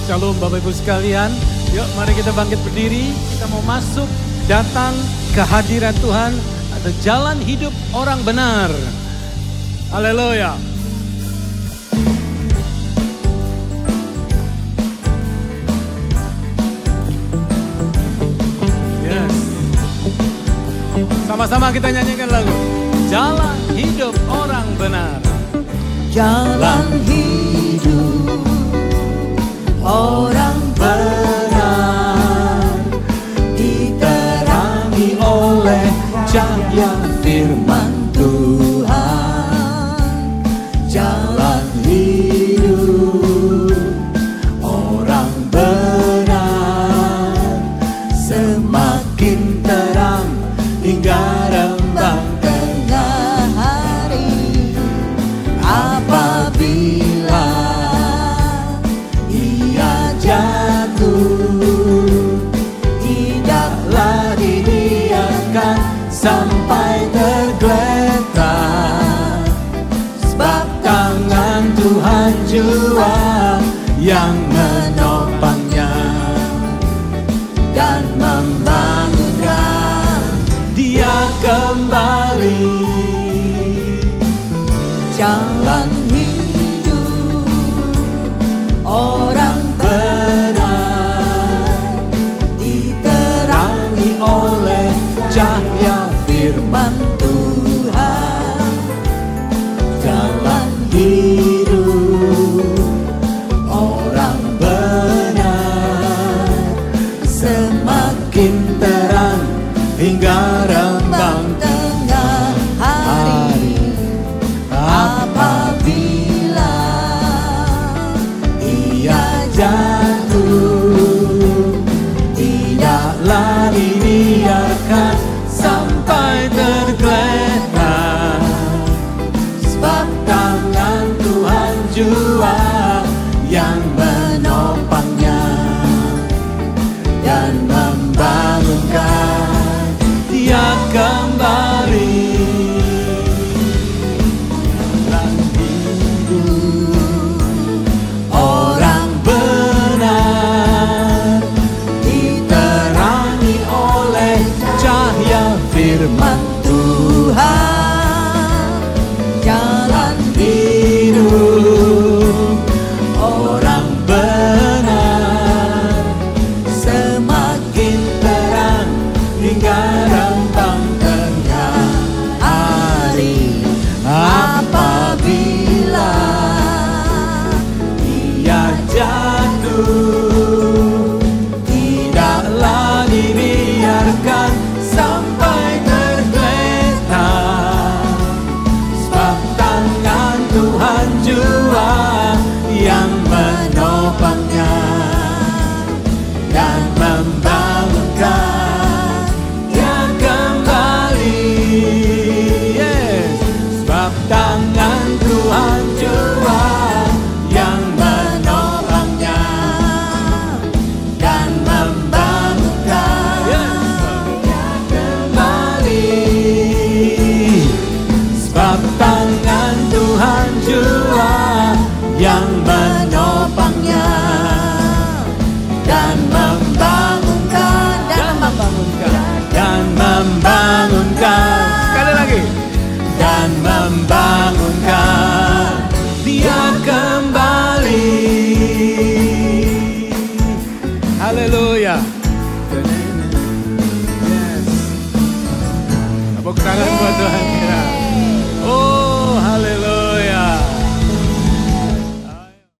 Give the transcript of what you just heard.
Shalom Bapak Ibu sekalian. Yuk mari kita bangkit berdiri. Kita mau masuk, datang ke hadirat Tuhan. Ada jalan hidup orang benar. Haleluya. Yes. Sama-sama kita nyanyikan lagu Jalan Hidup Orang Benar. Jalan hidup orang benar diterangi oleh cahaya firman Tuhan. Jalan hidup orang benar semakin terang hingga rembang tengah hari. Apabila ia jatuh, tidaklah dibiarkan sampai tergeletak, sebab tangan Tuhan jua yang menopangnya dan membangunkan dia kembali. Jalan hidup orang benar diterangi oleh cahaya firman Tuhan. Jalan hidup orang benar semakin terang hingga rembang tengah hari. Apabila ia jatuh, tidaklah dibiarkan sampai tergeletak, sebab tangan Tuhan jua yang menopangnya dan membangunkan dia kembali. Orang benar diterangi oleh cahaya firman Tuhan. Jalan hidup orang benar semakin terang hingga rembang tengah hari. Apabila ia jatuh, tidaklah dibiarkan sampai tergeletak, sebab tangan Tuhan jua yang menopangnya dan membangunkan dia kembali. Yes. Sebab tangan Tuhan jua yang menopangnya dan membangunkan dia kembali. Sebab tangan Tuhan jua yang menopangnya dan membangunkan dan membangunkan. Sekali lagi. Dan membangunkan dia kembali. Haleluya. Yes. Tepuk tangan buat Tuhan.